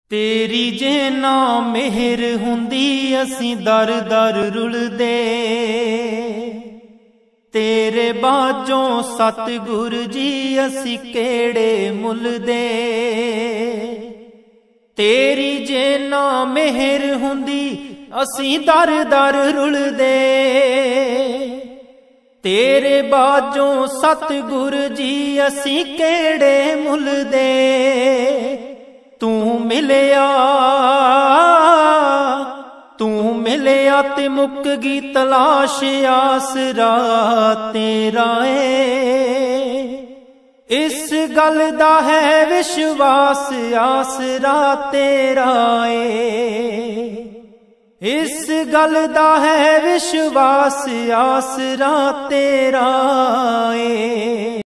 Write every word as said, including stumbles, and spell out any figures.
तेरी जे ना मेहर हुंदी असी दर दर रुलदे, तेरे बाजों सतगुर जी असी केड़े मुलदे। तेरी जे ना मेहर हुंदी असी दर दर रुलदे, तेरे बाजों सतगुर जी असी केड़े मुलदे। तू मिलया तू मिलया ते मुक गई तलाश, आसरा तेरा ए इस गल दा है विश्वास, आसरा तेरा ए इस गल दा है विश्वास, आसरा तेरा ए।